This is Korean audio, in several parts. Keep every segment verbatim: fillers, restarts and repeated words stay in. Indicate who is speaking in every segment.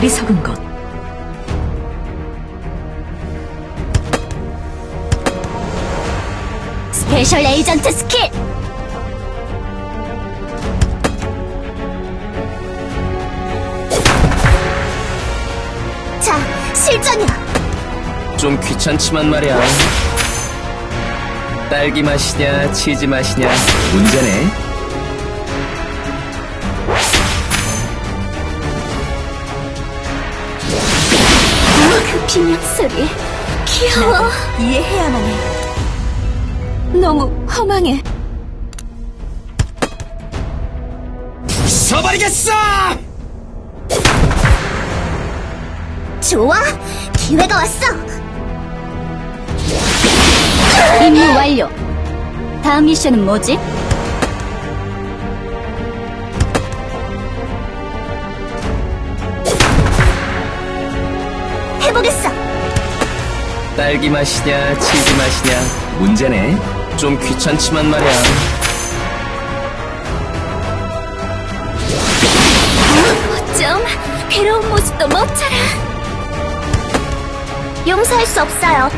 Speaker 1: 어리석은 것.
Speaker 2: 스페셜 에이전트 스킬! 자, 실전이야!
Speaker 3: 좀 귀찮지만 말이야. 딸기 맛이냐 치즈 맛이냐 문제네.
Speaker 2: 그 비명 소리 귀여워.
Speaker 1: 이해해야만 해. 너무 허망해.
Speaker 3: 부숴버리겠어!
Speaker 2: 좋아! 기회가 왔어! 임무 완료! 다음 미션은 뭐지? 해보겠어!
Speaker 3: 딸기 맛이냐 치즈 맛이냐 문제네. 좀 귀찮지만 말이야.
Speaker 2: 어쩜 괴로운 모습도 멋져라. 용서할 수 없어요.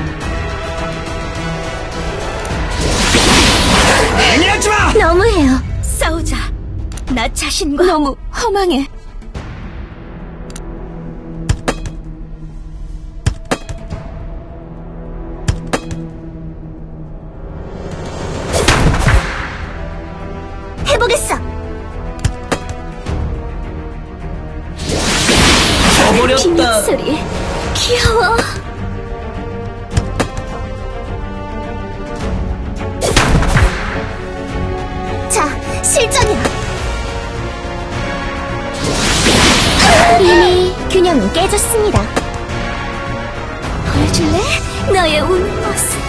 Speaker 3: 방해하지마!
Speaker 2: 너무해요.
Speaker 1: 싸우자. 나 자신과. 너무 허망해.
Speaker 2: 해보겠어.
Speaker 3: 져버렸다.
Speaker 2: 비명 소리 귀여워. 자, 실전이야. 이미 균형은 깨졌습니다. 보여줄래? 너의 우는 모습.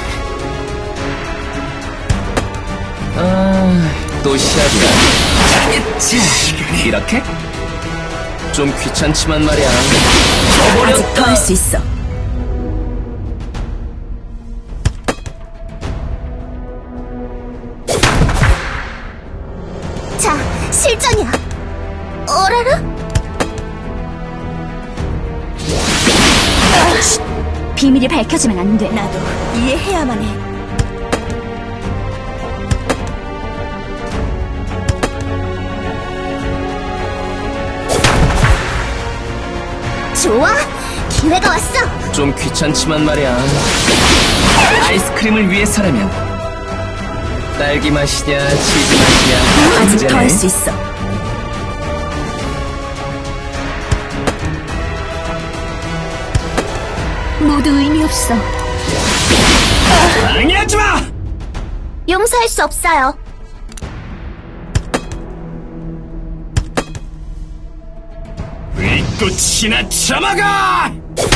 Speaker 3: 아, 또 시합이야. 자, 이렇게? 좀 귀찮지만 말이야.
Speaker 1: 아직 더 할 수 있어.
Speaker 2: 자, 실전이야. 어라라? 비밀이 밝혀지면 안 돼.
Speaker 1: 나도 이해해야만 해.
Speaker 2: 좋아! 기회가 왔어!
Speaker 3: 좀 귀찮지만 말이야. 아이스크림을 위해서라면 딸기 맛이냐 치즈 맛이냐
Speaker 1: 아직 더 할
Speaker 3: 문제네.
Speaker 1: 수 있어. 모두 의미 없어.
Speaker 3: 방해하지마!
Speaker 2: 용서할 수 없어요.
Speaker 3: 불꽃이나 참아가!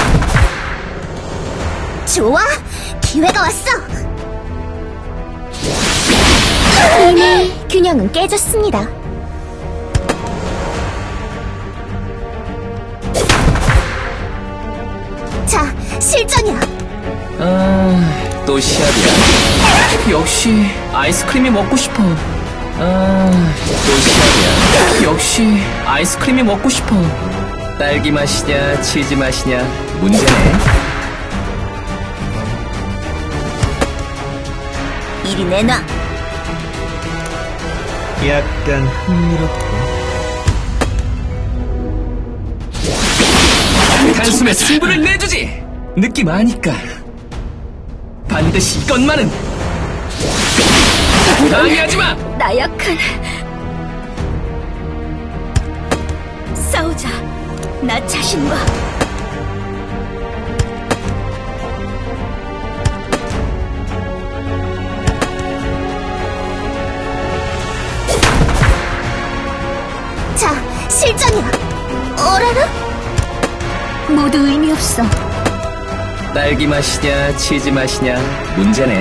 Speaker 2: 좋아! 기회가 왔어! 이미 균형은 깨졌습니다. 자, 실전이야.
Speaker 3: 아, 또 시합이야. 역시 아이스크림이 먹고 싶어. 아, 또 시합이야. 역시 아이스크림이 먹고 싶어. 딸기 맛이냐 치즈 맛이냐 문제네.
Speaker 2: 이리 내놔.
Speaker 4: 약간 흥미롭고.
Speaker 3: 단숨에 승부를 내주지! 느낌 아니까. 반드시 이것만은 방해하지마!
Speaker 2: 나약한.
Speaker 1: 싸우자. 나 자신과.
Speaker 2: 자, 실전이야. 어라라?
Speaker 1: 모두 의미 없어.
Speaker 3: 딸기 맛이냐 치즈 맛이냐 문제네.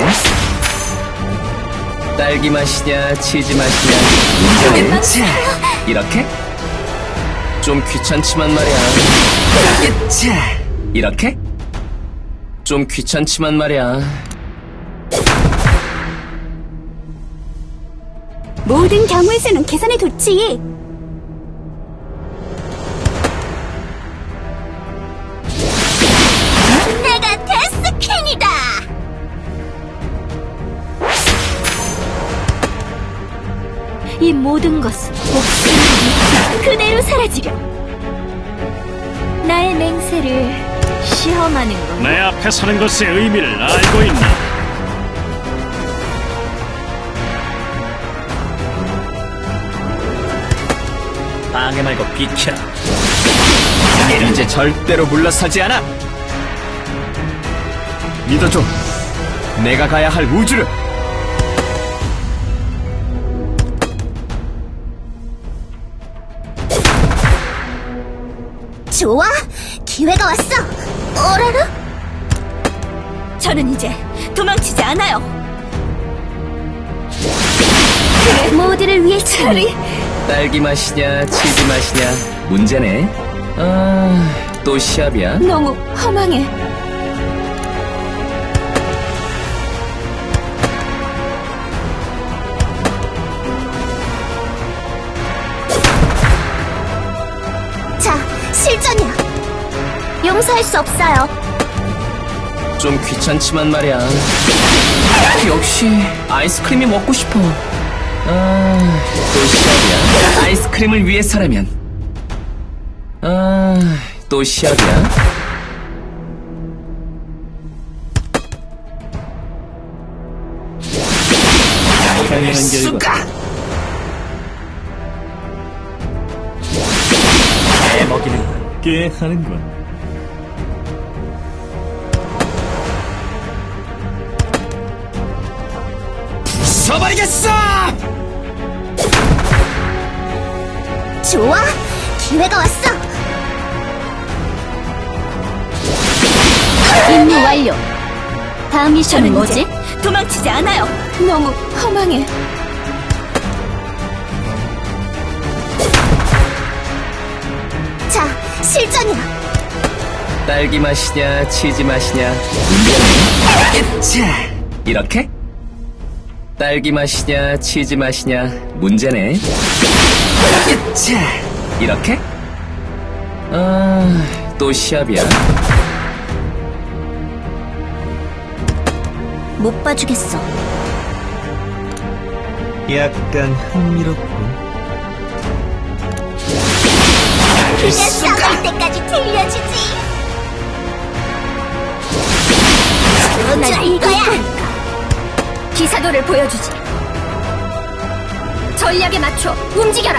Speaker 3: 딸기 맛이냐 치즈 맛이냐 문제네. 자, 이렇게? 좀 귀찮지만 말이야. 자, 이렇게? 좀 귀찮지만 말이야.
Speaker 2: 모든 경우에서는 계산해 뒀지.
Speaker 1: 이 모든 것은 복수는 그대로 사라지려. 나의 맹세를 시험하는 건
Speaker 5: 내 앞에 서는 것의 의미를 알고 있나? 방해 말고 비켜. 이제 절대로 물러서지 않아. 믿어줘. 내가 가야 할 우주를.
Speaker 2: 좋아, 기회가 왔어. 어라라?
Speaker 1: 저는 이제 도망치지 않아요.
Speaker 2: 모두를 위해
Speaker 1: 차라리
Speaker 3: 딸기 맛이냐, 치즈 맛이냐, 문제네. 아, 또 시합이야?
Speaker 1: 너무 허망해.
Speaker 2: 자, 실전이야. 용서할 수 없어요.
Speaker 3: 좀 귀찮지만 말이야. 역시 아이스크림이 먹고 싶어. 아, 또 시합이야. 아이스크림을 위해서라면. 아, 또 시합이야.
Speaker 5: 당연한 결과.
Speaker 3: 수가!
Speaker 5: 애 먹이는 꽤 하는군.
Speaker 3: 써버리겠어!
Speaker 2: 좋아, 기회가 왔어.
Speaker 1: 임무 완료. 다음 미션은 뭐지? 도망치지 않아요. 너무 허망해.
Speaker 2: 자, 실전이야.
Speaker 3: 딸기 맛이냐, 치즈 맛이냐, 문제네. 자, 이렇게? 딸기 맛이냐, 치즈 맛이냐, 문제네. 자, 이렇게? 아, 또 시합이야.
Speaker 2: 못 봐주겠어.
Speaker 4: 약간 흥미롭군.
Speaker 2: 그냥 썩을 때까지 들려주지. 난 이거야.
Speaker 1: 기사도를 보여주지. 전략에 맞춰 움직여라.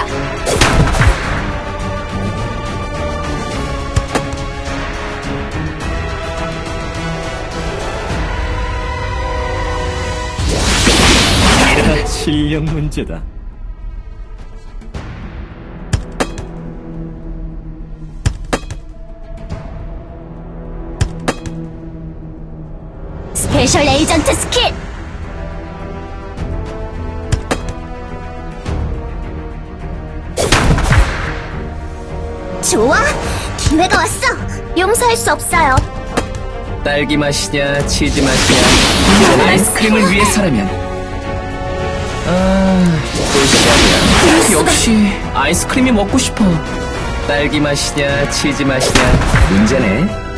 Speaker 5: 이라 실력 문제다.
Speaker 2: 스페셜 에이전트 스킬. 좋아, 기회가 왔어. 용서할 수 없어요.
Speaker 3: 딸기 맛이냐, 치즈 맛이냐, 아이스크림을 위해서라면. 아, 또 시합이야. 역시 아이스크림이 먹고 싶어. 딸기 맛이냐, 치즈 맛이냐, 문제네.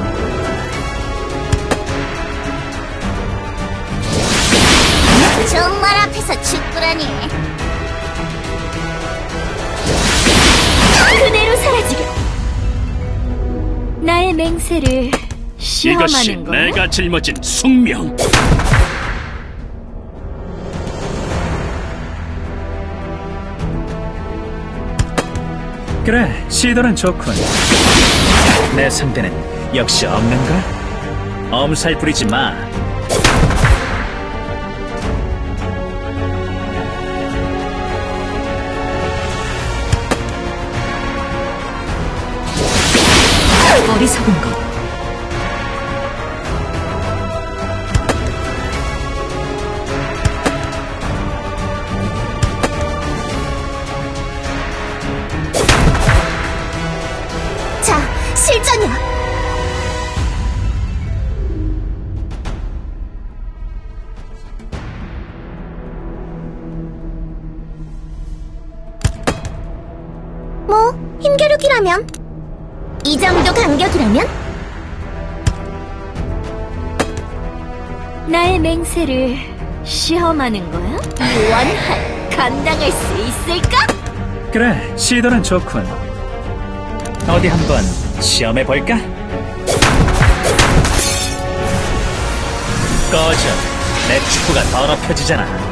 Speaker 2: 정말 앞에서 죽구라니.
Speaker 1: 그대로 사라지려. 나의 맹세를
Speaker 5: 이것이
Speaker 1: 시험하는 거야?
Speaker 5: 내가 짊어진 숙명. 그래, 시도는 좋군. 내 상대는 역시 없는가? 엄살 부리지 마.
Speaker 1: 어리석은 것.
Speaker 2: 자, 실전이야. 뭐, 힘겨루기라면? 이 정도 간격이라면?
Speaker 1: 나의 맹세를 시험하는 거야?
Speaker 2: 무한할 감당할 수 있을까?
Speaker 5: 그래, 시도는 좋군. 어디 한번 시험해볼까? 꺼져. 내 축구가 더럽혀지잖아.